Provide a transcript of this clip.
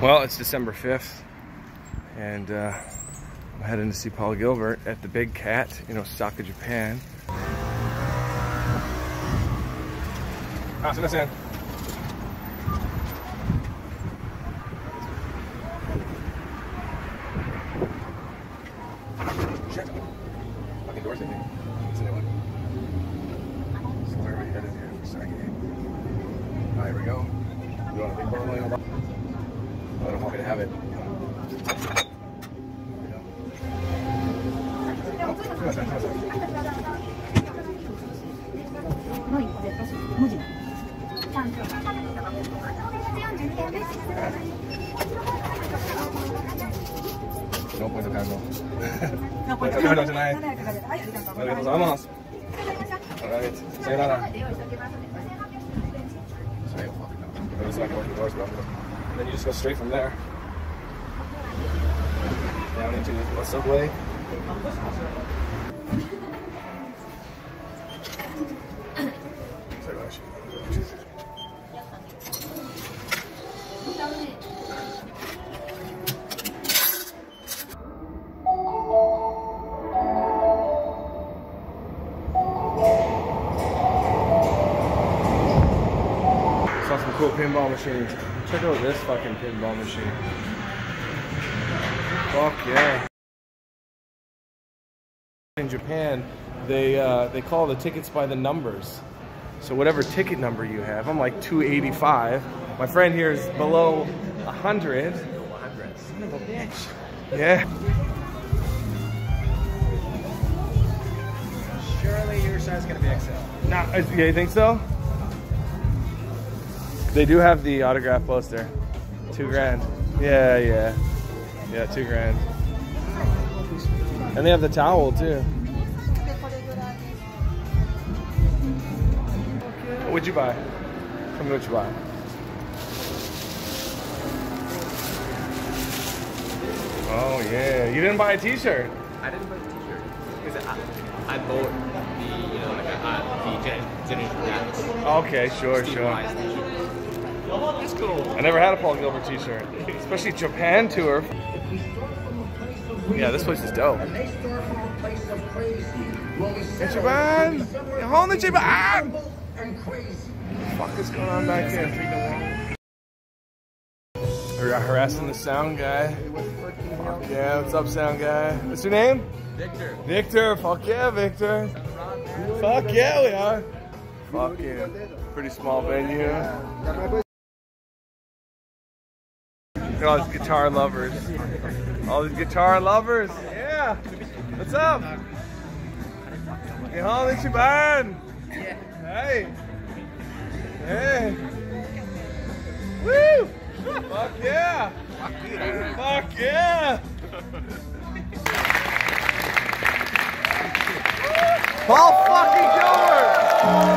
Well, it's December 5th, and I'm heading to see Paul Gilbert at the BigCat in Osaka, Japan. Ah, sumimasen. Shit. Fucking doors, I think. Is anyone? So where are we headed here? Sorry. Alright, here we go. You want a big bottle? I don't want me to have it. No point of candle. No point of candle tonight. Arigatou gozaimasu. Alright. Sayonara. Sorry, I'm just not going to the doors, but and then you just go straight from there down into the subway. Saw some cool pinball machines. Check out this fucking pinball machine. Fuck yeah. In Japan, they call the tickets by the numbers. So whatever ticket number you have, I'm like 285. My friend here is below 100. Son of a bitch. Yeah. Surely your size is gonna be XL. Nah, yeah, you think so? They do have the autograph poster. $2 grand. Yeah, yeah. Yeah, $2 grand. And they have the towel too. What'd you buy? Tell me what you buy. Oh yeah, you didn't buy a t-shirt. I didn't buy the t-shirt because I bought the, you know, like the generation that. Okay, sure, sure. That's cool. I never had a Paul Gilbert t-shirt, especially Japan tour. Yeah, this place is dope. Ichiban! Hold the Ichiban! What the fuck is going on back here? We're harassing the sound guy. Fuck yeah, what's up, sound guy? What's your name? Victor. Victor, fuck yeah, Victor. Fuck yeah, we are. Fuck yeah. Pretty small venue. Look at all these guitar lovers. All these guitar lovers. Yeah. What's up? Hey, hold it, Ichiban. Hey. Hey. Woo! Fuck yeah! Fuck yeah! Paul fucking Gilbert!